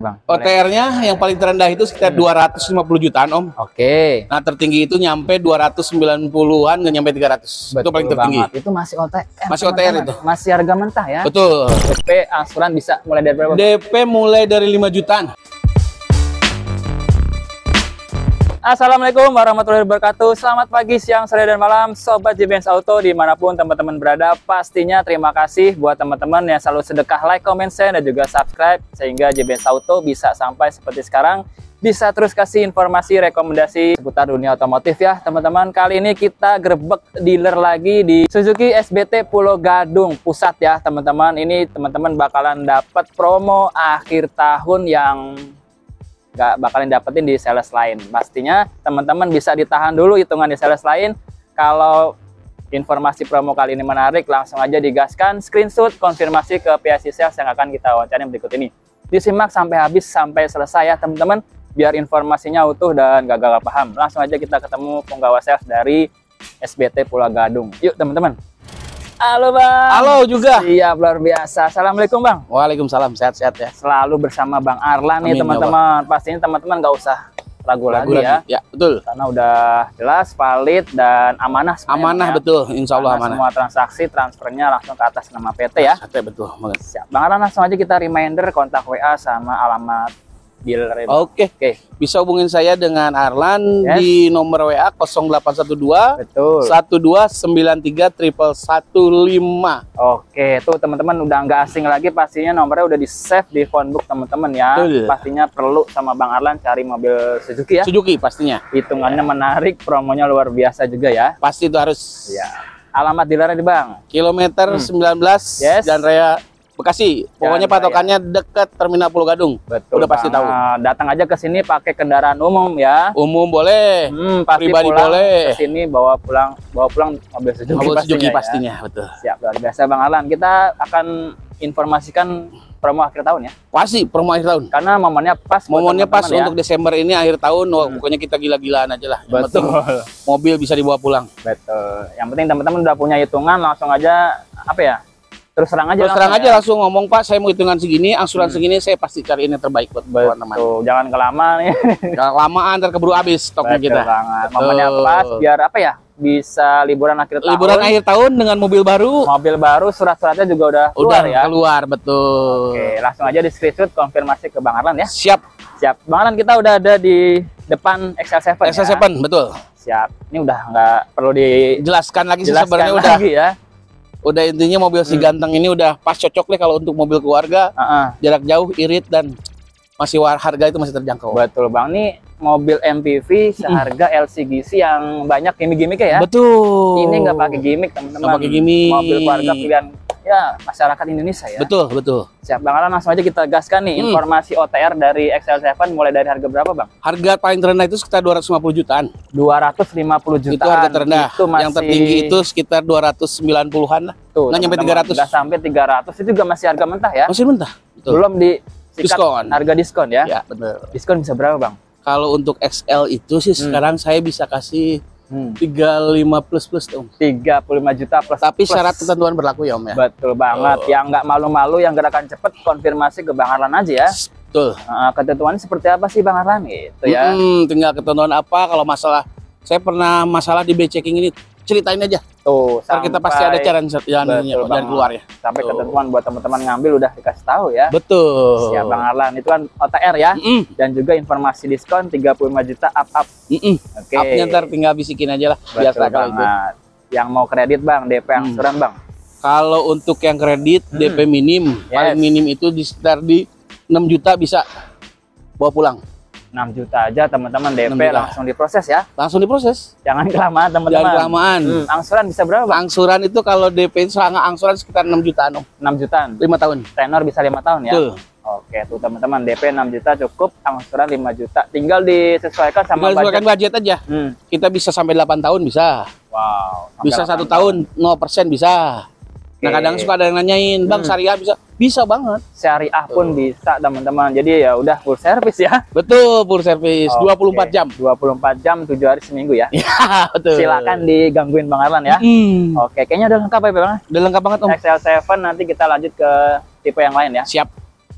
Bang. OTR-nya yang paling terendah itu sekitar 250 jutaan, Om. Oke. Nah, tertinggi itu nyampe 290-an, nggak nyampe 300. Betul itu paling tertinggi. banget. Itu masih OTR. Masih OTR itu. Masih harga mentah ya. Betul. DP angsuran bisa mulai dari berapa? DP mulai dari 5 jutaan. Assalamualaikum warahmatullahi wabarakatuh. Selamat pagi, siang, sore, dan malam Sobat JBens Auto dimanapun teman-teman berada. Pastinya terima kasih buat teman-teman yang selalu sedekah like, comment, share, dan juga subscribe, sehingga JBens Auto bisa sampai seperti sekarang, bisa terus kasih informasi, rekomendasi seputar dunia otomotif ya teman-teman. Kali ini kita grebek dealer lagi di Suzuki SBT Pulau Gadung Pusat ya teman-teman. Ini teman-teman bakalan dapat promo akhir tahun yang nggak bakalan dapetin di sales lain. Pastinya teman-teman bisa ditahan dulu hitungan di sales lain. Kalau informasi promo kali ini menarik, langsung aja digaskan, screenshot, konfirmasi ke PSI Sales yang akan kita wawancara berikut ini. Disimak sampai habis, sampai selesai ya teman-teman, biar informasinya utuh dan gak gagal paham. Langsung aja kita ketemu penggawa sales dari SBT Pulau Gadung. Yuk teman-teman. Halo Bang. Halo juga. Iya, luar biasa. Assalamualaikum Bang. Waalaikumsalam, sehat-sehat ya. Selalu bersama Bang Arlan nih teman-teman. Pastinya teman-teman nggak usah ragu lagi ya. Ya, betul. Karena udah jelas, valid, dan amanah. Amanah ya. Betul, insya Allah amanah. Semua transaksi, transfernya langsung ke atas nama PT ya. PT, betul. Siap. Bang Arlan, langsung aja kita reminder kontak WA sama alamat dealer. Oke. Bisa hubungin saya dengan Arlan di nomor WA 0812 betul 1293 115. Oke, tuh teman-teman udah nggak asing lagi, pastinya nomornya udah di save di phonebook teman-teman ya. Betul. Pastinya perlu sama Bang Arlan cari mobil Suzuki ya. Suzuki pastinya. Hitungannya menarik, promonya luar biasa juga ya. Pasti itu harus. Ya. Alamat dealernya di Bang. Kilometer 19 dan Raya Bekasi. Pokoknya patokannya dekat Terminal Pulau Gadung. Betul. Udah pasti tahu. Datang aja ke sini pakai kendaraan umum ya. Umum boleh. Pasti pribadi boleh. Ke sini bawa pulang mobil Suzuki. Mobil Suzuki pastinya, ya. Betul. Siap, luar biasa Bang Arlan. Kita akan informasikan promo akhir tahun ya. Pasti promo akhir tahun. Karena momennya pas. Momennya pas ya. untuk Desember ini akhir tahun. Pokoknya kita gila-gilaan aja lah. Betul. Mobil bisa dibawa pulang. Betul. Yang penting teman-teman udah punya hitungan, langsung aja apa ya? Terus terang aja. Terus terang aja langsung ngomong, Pak, saya mau hitungan segini, angsuran segini, saya pasti cariin yang terbaik buat teman-teman. Jangan kelamaan nih. Kelamaan, ntar keburu habis stoknya kita. Momennya pas, biar apa ya? Bisa liburan akhir tahun. Liburan akhir tahun dengan mobil baru. Mobil baru, surat-suratnya juga udah keluar ya. Keluar, betul. Oke, langsung aja di screenshot konfirmasi ke Bang Arlan ya. Siap. Siap. Bang Arlan, kita udah ada di depan XL7 XL7 ya? Betul. Siap. Ini udah nggak perlu dijelaskan lagi sih sebenarnya udah. Ya. Udah intinya mobil si ganteng ini udah pas cocok deh kalau untuk mobil keluarga. Jarak jauh, irit, dan masih harga itu masih terjangkau. Betul Bang, nih mobil MPV seharga LCGC yang banyak gimmick-gimmicknya ya. Betul. Ini nggak pakai gimmick teman-teman. Nggak pakai gimmick. Mobil keluarga pilihan ya masyarakat Indonesia ya. Betul. Siap Bang Arlan, langsung aja kita gaskan nih informasi OTR dari XL7 mulai dari harga berapa Bang? Harga paling terendah itu sekitar 250 jutaan. 250 jutaan. Itu harga terendah. Itu masih... Yang tertinggi itu sekitar 290-an lah. Tuh, nggak nyampe 300. Nggak sampai 300, itu juga masih harga mentah ya? Masih mentah. Betul. Belum di diskon. Harga diskon ya? Ya, betul. Diskon bisa berapa Bang? Kalau untuk XL itu sih sekarang saya bisa kasih 35 plus dong. 35 juta plus. Tapi syarat ketentuan berlaku ya Om ya. Betul banget. Yang nggak malu-malu, yang gerakan cepet, konfirmasi ke Bang Arlan aja ya. Betul. Ketentuannya seperti apa sih Bang Arlan gitu ya? Tinggal ketentuan apa. Kalau masalah, saya pernah masalah di B-checking ini, ceritain aja. Tuh, kita pasti ada jalan keluar ya. Sampai ketentuan buat teman-teman ngambil udah dikasih tahu ya. Betul. Siap Bang Arlan, itu kan OTR ya. Dan juga informasi diskon 35 juta up. Oke. Upnya ntar tinggal bisikin aja lah. Biasa kalau itu. Yang mau kredit Bang, DP angsuran Bang. Kalau untuk yang kredit DP minim, paling minim itu di sekitar di 6 juta bisa bawa pulang. 6 juta aja teman-teman DP langsung diproses ya. Langsung diproses. Jangan kelamaan teman-teman. Jangan kelamaan. Angsuran bisa berapa Bang? Angsuran itu kalau DP itu angsuran sekitar 6 jutaan Om. 6 jutaan. 5 tahun. Tenor bisa 5 tahun ya. Betul. Oke tuh teman-teman, DP 6 juta cukup, angsuran 5 juta. Tinggal disesuaikan sama budget aja. Kita bisa sampai 8 tahun bisa. Wow. Bisa 1 tahun 0% bisa. Nah kadang suka ada yang nanyain, Bang syariah bisa banget. Syariah pun bisa teman-teman. Jadi ya udah full service ya. Betul, full service 24 jam. 24 jam 7 hari seminggu ya. Ya betul. Silakan digangguin Bang Arlan ya. Oke, kayaknya udah lengkap ya Bang. Udah lengkap banget Om. XL7 nanti kita lanjut ke tipe yang lain ya. Siap.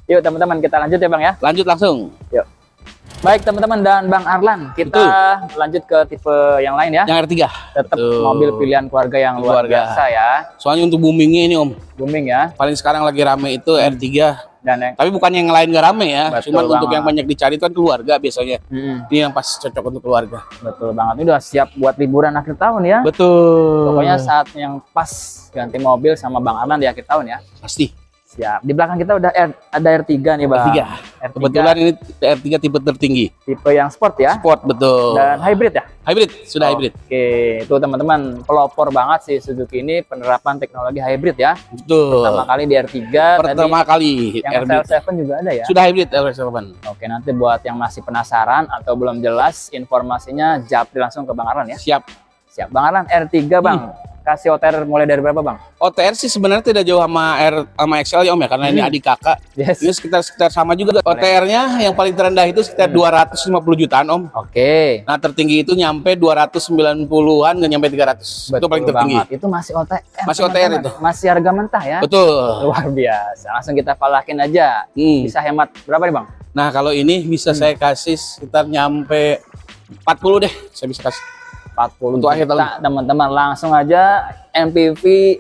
Yuk teman-teman, kita lanjut ya Bang ya. Lanjut langsung. Yuk. Baik teman-teman dan Bang Arlan, kita lanjut ke tipe yang lain ya. Yang R3. Tetap mobil pilihan keluarga yang luar biasa ya. Soalnya untuk boomingnya ini Om. Booming ya. Paling sekarang lagi rame itu R3. Dan tapi bukan yang lain nggak rame ya. Betul Cuman banget. untuk yang banyak dicari itu kan keluarga biasanya. Ini yang pas cocok untuk keluarga. Betul banget. Ini udah siap buat liburan akhir tahun ya. Betul. Pokoknya saat yang pas ganti mobil sama Bang Arlan di akhir tahun ya. Pasti. Siap. Di belakang kita udah ada R3 nih Bang. R3. Kebetulan ini R3 tipe tertinggi. Tipe yang sport ya. Sport betul. Dan hybrid ya. Hybrid, sudah hybrid. Oke, itu teman-teman pelopor banget sih Suzuki ini penerapan teknologi hybrid ya. Betul. Pertama kali di R3. Pertama kali yang RL7 juga ada ya. Sudah hybrid RL7. Oke, nanti buat yang masih penasaran atau belum jelas informasinya, japri langsung ke Bang Arlan ya. Siap. Siap. Bang Arlan, R3 Bang. Kasih OTR mulai dari berapa Bang? OTR sih sebenarnya tidak jauh sama XL ya Om ya, karena ini adik kakak. Yes. Ini sekitar sama juga. OTR-nya yang paling terendah itu sekitar 250 jutaan Om. Oke. Nah tertinggi itu nyampe 290-an, nggak nyampe 300. Betul itu paling tertinggi. Banget. Itu masih OTR. Masih OTR itu. Masih harga mentah ya. Betul. Luar biasa. Langsung kita palakin aja. Bisa hemat berapa nih Bang? Nah kalau ini bisa saya kasih sekitar nyampe 40 deh. Saya bisa kasih 40 untuk akhir tahun. Teman-teman langsung aja MPV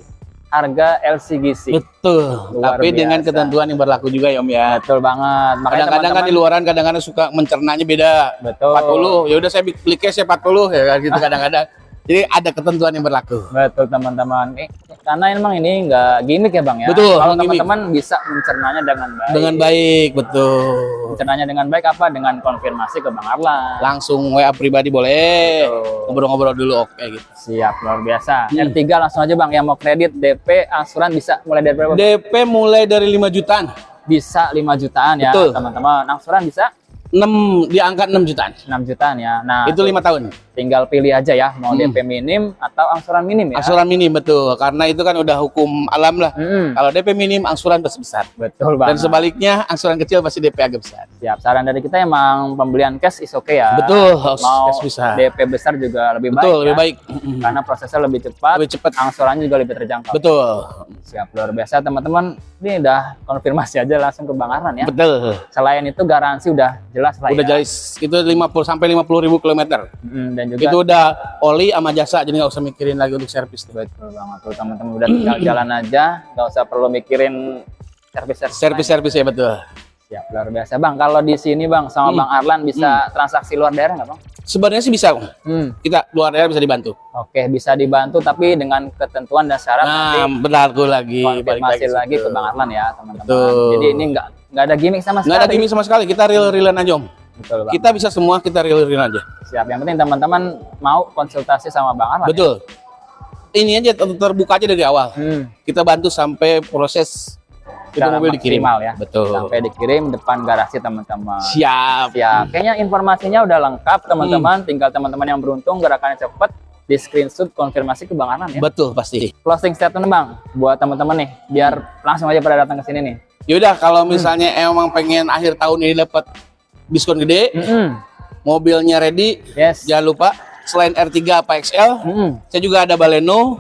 harga LCGC. Betul. Luar tapi biasa. dengan ketentuan yang berlaku juga ya Om ya. Betul banget. Kadang-kadang kan di luaran kadang-kadang suka mencernanya beda. Betul. 40. Ya udah saya beli cash ya 40 ya gitu kadang-kadang. Jadi ada ketentuan yang berlaku. Betul teman-teman. Karena emang ini nggak gimmick ya Bang ya. Betul. Kalau teman-teman bisa mencernanya dengan baik. Dengan baik, betul. Mencernanya dengan baik apa? Dengan konfirmasi ke Bang Arlan. Langsung WA pribadi boleh. Ngobrol-ngobrol dulu oke gitu. Siap, luar biasa. R3 langsung aja Bang, yang mau kredit, DP, angsuran bisa mulai dari berapa? DP mulai dari 5 jutaan. Bisa 5 jutaan ya teman-teman. Angsuran bisa? 6 di angka 6 jutaan. 6 jutaan ya. Nah, itu 5 tahun. Tinggal pilih aja ya, mau DP minim atau angsuran minim ya. Angsuran minim betul, karena itu kan udah hukum alam lah. Kalau DP minim, angsuran pasti besar. Betul banget. Dan sebaliknya, angsuran kecil pasti DP agak besar. Siap, saran dari kita emang pembelian cash is oke ya. Betul, mau cash bisa. DP besar juga lebih betul, baik. Lebih baik. Karena prosesnya lebih cepat. Lebih cepat. Angsurannya juga lebih terjangkau. Betul. Siap, luar biasa teman-teman. Ini udah konfirmasi aja langsung ke Bang Arlan ya. Betul. Selain itu garansi udah jelas lah udah ya. jelas. Itu 50 sampai 50.000 kilometer. Dan juga itu udah oli sama jasa, jadi nggak usah mikirin lagi untuk servis. Betul banget tuh teman-teman, udah tinggal jalan aja, nggak usah perlu mikirin servis ya betul. Siap, luar biasa Bang. Kalau di sini Bang sama Bang Arlan bisa transaksi luar daerah nggak Bang? Sebenarnya sih bisa. Kita luar daerah bisa dibantu. Oke, bisa dibantu tapi dengan ketentuan dan syarat nanti berlaku lagi. Konfirmasi lagi ke Bang Arlan ya teman-teman. Jadi ini nggak ada gimmick sama sekali. Nggak ada gimmick sama sekali. Kita real-realan aja Om. Betul Bang. Kita bisa semua, kita real-realan aja. Siap. Yang penting teman-teman mau konsultasi sama Bang Arlan. Betul. Ya? Ini aja terbuka aja dari awal. Kita bantu sampai proses itu mobil dikirim ya. Betul. Sampai dikirim depan garasi teman-teman. Siap. Kayaknya informasinya udah lengkap teman-teman. Tinggal teman-teman yang beruntung gerakannya cepet di screenshot konfirmasi ke Bang Arlan ya. Betul pasti. Closing statement Bang buat teman-teman nih biar langsung aja pada datang ke sini nih. Yaudah kalau misalnya emang pengen akhir tahun ini dapat diskon gede, mobilnya ready, jangan lupa selain R3 apa XL, saya juga ada Baleno,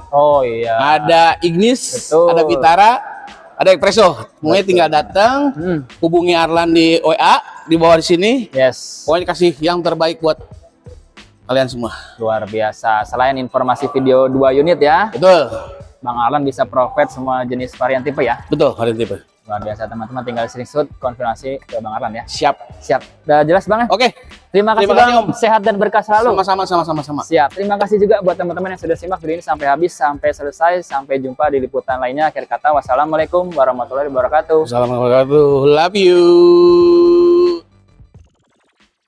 ada Ignis, ada Vitara, ada Expresso. Semuanya tinggal datang, hubungi Arlan di WA di bawah di sini. Pokoknya kasih yang terbaik buat kalian semua. Luar biasa. Selain informasi video 2 unit ya. Betul. Bang Arlan bisa provide semua jenis varian tipe ya. Betul, varian tipe. Luar biasa teman-teman, tinggal screenshot konfirmasi ke Bang Arlan ya. Siap. Udah jelas Bang ya? Oke. Terima kasih Bang, sehat dan berkah selalu. Sama-sama. Siap. Terima kasih juga buat teman-teman yang sudah simak video ini sampai habis, sampai selesai. Sampai jumpa di liputan lainnya. Akhir kata, wassalamualaikum warahmatullahi wabarakatuh. Assalamualaikum warahmatullahi wabarakatuh. Love you.